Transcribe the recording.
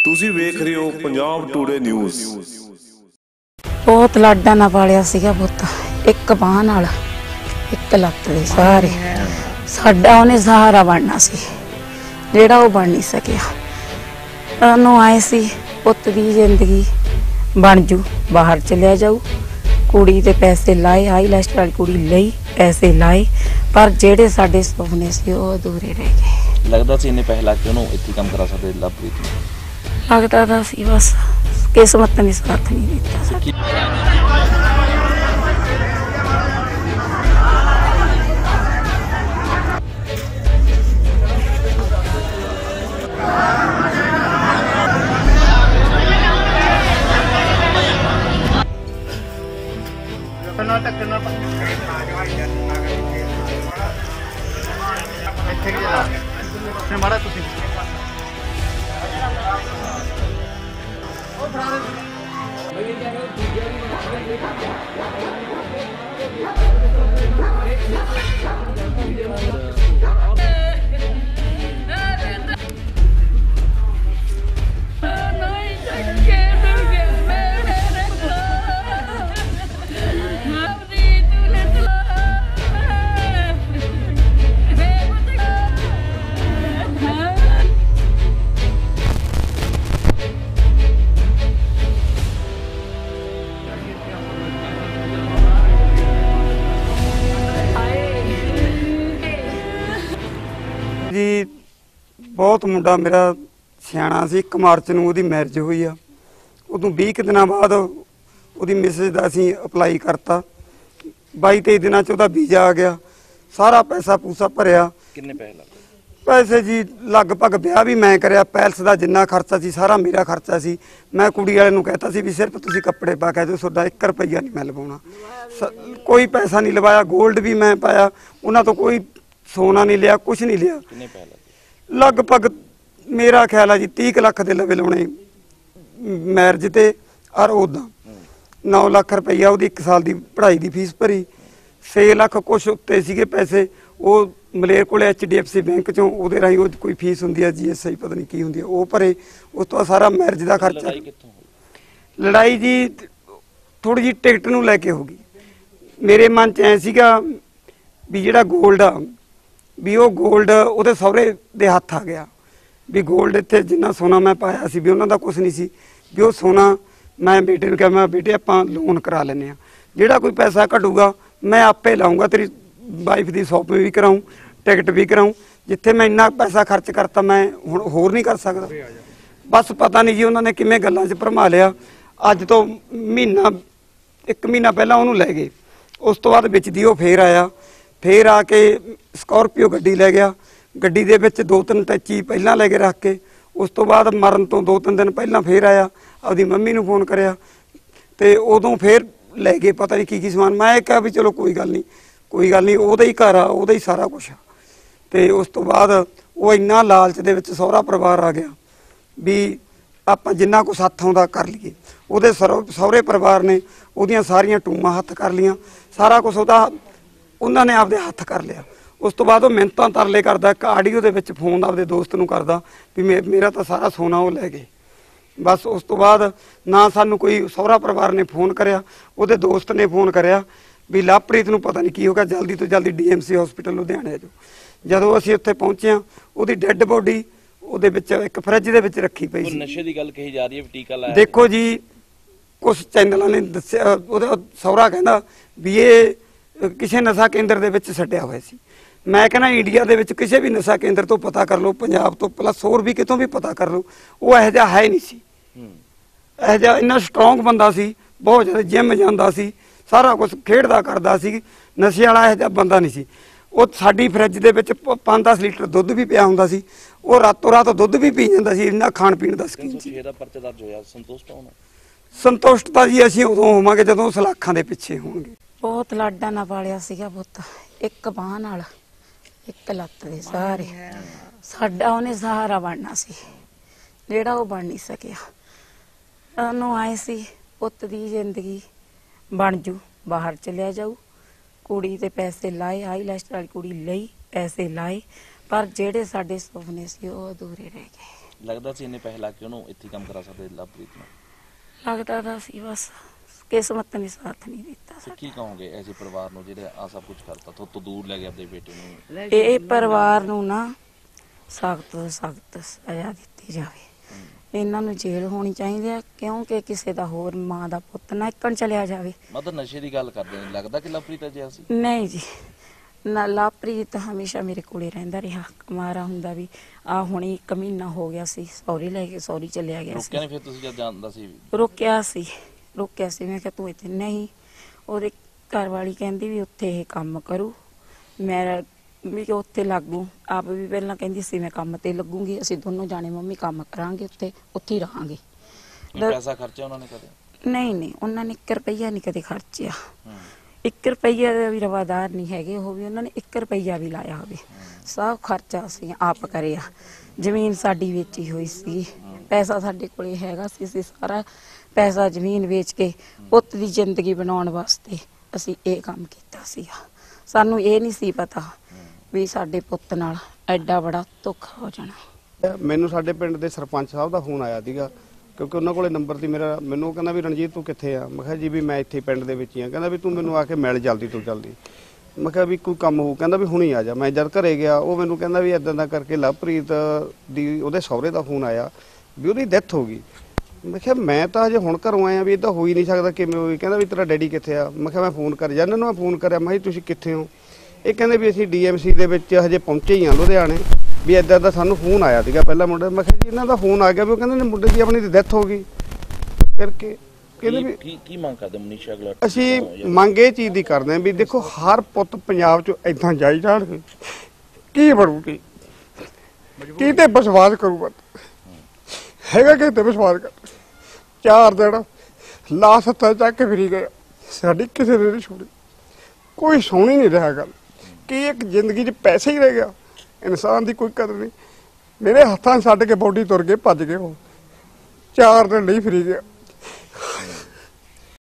ਤੁਸੀਂ ਵੇਖ ਰਹੇ ਹੋ ਪੰਜਾਬ ਟੂਡੇ ਨਿਊਜ਼। बहुत लाडा ना पालिया सीगा पुत, एक बांह नाल एक लत्त दे सहारे साडा उहने सहारा बनना सी, जिहड़ा वो बन नहीं सकिया। ਉਹਨੂੰ आए सी पुत दी जिंदगी बन जू, बाहर चलिया जाऊ, कुड़ी ते पैसे लाए, आईलैश वाली कुड़ी लई, पैसे लाए, पर ਜਿਹੜੇ ਸਾਡੇ ਸੁਪਨੇ ਸੀ ਉਹ ਅਧੂਰੇ ਰਹਿ ਗਏ। लगदा सी इन्ने पैसे ला के ਉਹਨੂੰ ਇੱਥੇ ਕੰਮ ਕਰਾ ਸਕਦੇ ਲਵਪ੍ਰੀਤ ਨੂੰ? लगता था सी बस किस्मत ने साथ नहीं दिता साਡਾ। जी बहुत मुंडा मेरा सियाणा सी। 1 मार्च नूं उहदी मैरिज हुई आ, उदों 20 दिनों बाद उहदी मिसेज दा असीं अपलाई करता। 22-23 दिनों च उहदा वीज़ा आ गया, सारा पैसा पूसा भरिया। किन्ने पैसे लगे? पैसे जी लगभग ब्याह भी मैं करिया, पैलस का जिन्ना खर्चा सी सारा मेरा खर्चा सी। मैं कुड़ी वाले नूं कहता सी भी सिर्फ तुसीं कपड़े पा के जो तुहाडा 1 रुपया नहीं मैं लवाउणा, कोई पैसा नहीं लवाया। गोल्ड भी मैं पाया, उन्हां तो कोई सोना नहीं लिया, कुछ नहीं लिया। किन्ने पैसे लगे? लगभग मेरा ख्याल है जी 30 लाख के लवे लाने मैरिज ते, और उदा 9 लाख रुपया वो 1 साल की पढ़ाई की फीस भरी। 6 लाख कुछ उत्ते सीगे पैसे वो मलेर को HDFC बैंक चों उहदे राही कोई फीस हुंदी है, GSI पता नहीं की हुंदी है, वो भरे। उस तो सारा मैरिज का खर्चा। लड़ाई जी थोड़ी जी टिकट नूं लैके हो गई। मेरे मन च ऐ सीगा भी जिहड़ा गोल्ड आ भी वो गोल्ड उहदे सहुरे दे हत्थ आ गया, भी गोल्ड इत्थे जिन्ना सोना मैं पाया सी भी उन्हां दा कुछ नहीं सी, भी वो सोना मैं बेटे नूं कहा मैं बेटे आपां लोन करा लैने आ, जिहड़ा कोई पैसा घटूगा मैं आपे लाऊंगा, तेरी वाइफ की शॉपिंग भी कराऊँ, टिकट भी कराऊँ। जिथे मैं इन्ना पैसा खर्च करता मैं हुण होर नहीं कर सकदा। बस पता नहीं जी उन्होंने किवें गल्लां च भरमा लिया। अज तो महीना 1 महीना पहला उहनूं लै गए, उस तो बाद विच दी वो फेर आया, फिर आके स्कॉर्पियो गड्डी लै गया। गड्डी दे विच 2-3 टैची पहलां लै के रख के, उस तो बाद मरन तो 2-3 दिन पहलां फिर आया, अपनी मम्मी नूं फोन करिया ते उदों फिर लै गए पता नहीं की समान। मैं कहा भी चलो कोई गल नहीं, कोई गल नहीं, उहदा ही घर आ, उहदा ही सारा कुछ आ। ते उस तो बाद वो इन्ना लालच दे विच सहुरा परिवार आ गया भी आपां जिन्ना कुछ हत्थ आउंदा कर लईए। उहदे सहुरे परिवार ने उहदियां सारियां टूमां हत्थ कर लियां, सारा कुछ उहदा उन्होंने आपदे हत्थ कर लिया। उस तो बाद वो मिन्नतां तरले करदा, एक आडियो दे विच फोन आपदे दोस्त नूं करदा भी मेरा तो सारा सोना वो लै गए। बस उस तो बाद ना सानूं कोई सहुरा परिवार ने फोन करिया, उहदे दोस्त ने फोन करिया भी लवप्रीत नूं पता नहीं की हो गया, जल्दी तो जल्दी DMC हॉस्पिटल लुधियाणे जो। जदों असीं उत्थे पहुंचे उहदी डेड बॉडी उहदे विच एक फ्रिज दे विच रखी पई सी। नशे दी गल कही जा रही है, टीका लाया। देखो जी कुछ चैनलों ने दस्सिया, उहदा सहुरा कहंदा भी ये किसी नशा केंद्र दे विच छड्डिया होया सी। मैं कहना इंडिया दे विच किसी भी नशा केंद्र तो पता कर लो, पंजाब तो प्लस होर भी कितों भी पता कर लो, वो इहो जिहा है नहीं सी। इहो जिहा इन्ना स्ट्रोंग बंदा सी, बहुत ज़्यादा जिम जांदा सी, सारा कुछ खेडदा करदा सी, नशे वाला इहो जिहा बंदा नहीं सी। वो साडी फ्रिज दे विच 5-10 लीटर दुੱਧ भी पिया हुंदा सी, वो रातों रात दुੱਧ भी पी जांदा सी, इन्ना खाण पीण दा शौकीन सी। 306 दा परचा दर्ज होया, संतुष्ट होना? संतुष्ट तां जी असीं उदों होवांगे जदों सलाखां दे पिछे होणगे। बहुत लाडा ना पालिया सीगा पुत, एक बांह नाल एक लत्त दे सहारे साडा उहने सहारा बनना सी, जिहड़ा वो बन नहीं सकिया। ਉਹਨੂੰ आए सी पुत दी जिंदगी बन जू, बाहर चलिया जाऊ, कुड़ी ते पैसे लाए, आईलैश वाली कुड़ी लई, पैसे लाए, पर ਜਿਹੜੇ ਸਾਡੇ ਸੁਪਨੇ ਸੀ ਉਹ ਅਧੂਰੇ ਰਹਿ ਗਏ। ਲੱਗਦਾ ਸੀ ਇੰਨੇ ਪੈਸੇ ਲਾ ਕੇ ਉਹਨੂੰ ਇੱਥੇ ਕੰਮ ਕਰਾ ਸਕਦੇ ਲਵਪ੍ਰੀਤ ਨੂੰ? ਲੱਗਦਾ ਤਾਂ ਸੀ ਬਸ ਕਿਸਮਤ ਨੇ ਸਾਥ ਨਹੀਂ ਦਿੱਤਾ ਤੇ ਸਾਡਾ। ਕੀ ਕਹੋਗੇ ਐਸੇ ਪਰਿਵਾਰ ਨੂੰ ਜਿਹੜੇ ਆ ਸਭ ਕੁਝ ਕਰਤਾ ਤੋਂ ਦੂਰ ਲੈ ਗਿਆ ਆਪਣੇ ਬੇਟੇ ਨੂੰ? ਇਹ ਪਰਿਵਾਰ ਨੂੰ ਨਾ ਸਖਤ ਤੋਂ ਸਖਤ ਸਜ਼ਾ ਦਿੱਤੀ ਜਾਵੇ। ਇਹਨਾਂ ਨੂੰ ਜੇਲ੍ਹ ਹੋਣੀ ਚਾਹੀਦੀ ਹੈ, ਕਿਉਂਕਿ ਕਿਸੇ ਦਾ ਹੋਰ ਮਾਂ ਦਾ ਪੁੱਤ ਨਾ ਇੱਕਣ ਚਲਿਆ ਜਾਵੇ। ਮਤਲਬ ਨਸ਼ੇ ਦੀ ਗੱਲ ਕਰਦੇ ਨੇ, ਲੱਗਦਾ ਕਿ ਲਵਪ੍ਰੀਤ ਅਜਿਹਾ ਸੀ? ਨਹੀਂ ਜੀ, ਨਾ ਲਵਪ੍ਰੀਤ ਹਮੇਸ਼ਾ ਮੇਰੇ ਕੋਲੇ ਰਹਿੰਦਾ ਰਿਹਾ। ਕੁਮਾਰਾ ਹੁੰਦਾ ਵੀ ਆ ਹੁਣੇ 1 ਮਹੀਨਾ ਹੋ ਗਿਆ ਸੀ, ਸੌਰੀ ਲੈ ਕੇ ਸੌਰੀ ਚਲਿਆ ਗਿਆ ਰੋਕਿਆ ਸੀ। ਨਹੀਂ ਫਿਰ ਤੁਸੀਂ ਜਦ ਜਾਂਦਾ ਸੀ? ਰੋਕਿਆ ਸੀ ਮੈਂ ਕਿਹਾ ਤੂੰ ਇੱਥੇ ਨਹੀਂ। ਉਹਦੇ ਘਰ ਵਾਲੀ ਕਹਿੰਦੀ ਵੀ ਉੱਥੇ ਇਹ ਕੰਮ ਕਰੂ, ਮੈਂ ਵੀ ਉੱਥੇ ਲੱਗੂ। ਆਪ ਵੀ ਪਹਿਲਾਂ ਕਹਿੰਦੀ ਸੀ ਮੈਂ ਕੰਮ ਤੇ ਲੱਗੂਗੀ, ਅਸੀਂ ਦੋਨੋਂ ਜਾਣੇ ਮੰਮੀ ਕੰਮ ਕਰਾਂਗੇ, ਉੱਥੇ ਹੀ ਰਹਾਂਗੇ। ਪੈਸਾ ਖਰਚਿਆ ਉਹਨਾਂ ਨੇ ਕਦੇ? ਨਹੀਂ, ਉਹਨਾਂ ਨੇ 1 ਰੁਪਈਆ ਨਹੀਂ ਕਦੇ ਖਰਚਿਆ। 1 ਰੁਪਈਆ ਦਾ ਵੀ ਰਵਾਦਾਰ ਨਹੀਂ ਹੈਗੇ ਉਹ ਵੀ, ਉਹਨਾਂ ਨੇ 1 ਰੁਪਈਆ ਵੀ ਲਾਇਆ ਹੋਵੇ। ਸਭ ਖਰਚਾ ਅਸੀਂ ਆਪ ਕਰਿਆ। ਜ਼ਮੀਨ ਸਾਡੀ ਵੇਚੀ ਹੋਈ ਸੀ, ਪੈਸਾ ਸਾਡੇ ਕੋਲੇ ਹੈਗਾ ਸੀ। ਅਸੀਂ ਸਾਰਾ ਪੈਸਾ ਜ਼ਮੀਨ ਵੇਚ ਕੇ ਪੁੱਤ ਦੀ ਜ਼ਿੰਦਗੀ ਬਣਾਉਣ ਵਾਸਤੇ ਅਸੀਂ ਇਹ ਕੰਮ ਕੀਤਾ ਸੀਗਾ। ਸਾਨੂੰ ਇਹ ਨਹੀਂ ਸੀ ਪਤਾ ਵੀ ਸਾਡੇ ਪੁੱਤ ਨਾਲ ਐਡਾ ਬੜਾ ਧੋਖਾ ਹੋ ਜਾਣਾ। ਮੈਨੂੰ ਸਾਡੇ ਪਿੰਡ ਦੇ ਸਰਪੰਚ ਸਾਹਿਬ ਦਾ ਫੋਨ ਆਇਆ ਸੀਗਾ, ਕਿਉਂਕਿ ਉਹਨਾਂ ਕੋਲੇ ਨੰਬਰ ਸੀ ਮੇਰਾ। ਮੈਨੂੰ ਕਹਿੰਦਾ ਵੀ ਰਣਜੀਤ ਤੂੰ ਕਿੱਥੇ ਆ? ਮੈਂ ਕਿਹਾ ਜੀ ਵੀ ਮੈਂ ਇੱਥੇ ਪਿੰਡ ਦੇ ਵਿੱਚ ਹੀ ਆ। ਕਹਿੰਦਾ ਵੀ ਤੂੰ ਮੈਨੂੰ ਆ ਕੇ ਮਿਲ ਜਲਦੀ ਤੋਂ ਜਲਦੀ। ਮੈਂ ਕਿਹਾ ਵੀ ਕੋਈ ਕੰਮ ਹੋਊ? ਕਹਿੰਦਾ ਵੀ ਹੁਣੀ ਆ ਜਾ। ਮੈਂ ਜਦ ਘਰੇ ਗਿਆ, ਉਹ ਮੈਨੂੰ ਕਹਿੰਦਾ ਵੀ ਇਦਾਂ ਦਾ ਕਰਕੇ ਲਵਪ੍ਰੀਤ ਦੀ ਉਹਦੇ ਸਹੁਰੇ ਦਾ ਫੋਨ ਆਇਆ ਵੀ ਉਹਦੀ ਡੈਥ ਹੋ ਗਈ। ਮੈਂ ਕਿਹਾ ਮੈਂ ਤਾਂ ਹਜੇ ਹੁਣ ਘਰੋਂ ਆਇਆ, ਵੀ ਇਦਾਂ ਹੋ ਹੀ ਨਹੀਂ ਸਕਦਾ, ਕਿਵੇਂ ਹੋਈ? ਕਹਿੰਦਾ ਵੀ ਤੇਰਾ ਡੈਡੀ ਕਿੱਥੇ ਆ? ਮੈਂ ਕਿਹਾ ਮੈਂ ਫੋਨ ਕਰ ਜਾਂਦਾ ਨੂੰ ਫੋਨ ਕਰਿਆ। ਮੈਂ ਕਿਹਾ ਤੁਸੀਂ ਕਿੱਥੇ ਹੋ? ਇਹ ਕਹਿੰਦੇ ਵੀ ਅਸੀਂ ਡੀਐਮਸੀ ਦੇ ਵਿੱਚ ਹਜੇ ਪਹੁੰਚੇ ਹੀ ਆ ਲੁਧਿਆਣੇ, ਵੀ ਇਦਾਂ ਦਾ ਸਾਨੂੰ ਫੋਨ ਆਇਆ ਸੀਗਾ ਪਹਿਲਾਂ ਮੁੰਡੇ। ਮੈਂ ਕਿਹਾ ਜੀ ਇਹਨਾਂ ਦਾ ਫੋਨ ਆ ਗਿਆ ਵੀ ਉਹ ਕਹਿੰਦੇ ਨੇ ਮੁੰਡੇ ਦੀ ਆਪਣੀ ਦੀ ਡੈਥ ਹੋ ਗਈ ਕਰਕੇ। ਕਹਿੰਦੇ ਵੀ ਕੀ ਮੰਗ ਕਰਦੇ ਮਨੀਸ਼ਾ ਗਲਟ? ਅਸੀਂ ਮੰਗ ਇਹ ਚੀਜ਼ ਦੀ ਕਰਦੇ ਹਾਂ ਵੀ ਦੇਖੋ ਹਰ ਪੁੱਤ ਪੰਜਾਬ 'ਚ ਇਦਾਂ ਜਾਈ ਜਾਣਗੇ, ਕੀ ਬਣੂਗੀ? ਕੀ ਤੇ ਵਿਸ਼ਵਾਸ ਕਰੂਗਾ? ਹੈਗਾ ਕਿ ਤੇ ਵਿਸ਼ਵਾਸ ਕਰ? 4 ਦਿਨ ਲਾਸ਼ ਹੱਥਾਂ ਚੱਕ ਕੇ ਫਿਰੀ ਗਏ, ਸਾਡੀ ਕਿਸੇ ਨੇ ਨਹੀਂ ਛੋੜੀ। ਕੋਈ ਸੁਣ ਹੀ ਨਹੀਂ ਰਿਹਾ ਗੱਲ ਕਿ ਇੱਕ ਜ਼ਿੰਦਗੀ 'ਚ ਪੈਸੇ ਹੀ ਰਹਿ ਗਿਆ, ਇਨਸਾਨ ਦੀ ਕੋਈ ਕਦਰ ਨਹੀਂ। ਮੇਰੇ ਹੱਥਾਂ ਛੱਡ ਕੇ ਬੋਡੀ ਤੁਰ ਗਏ, ਭੱਜ ਗਏ। ਉਹ 4 ਦਿਨ ਨਹੀਂ ਫਿਰੀ ਗਿਆ।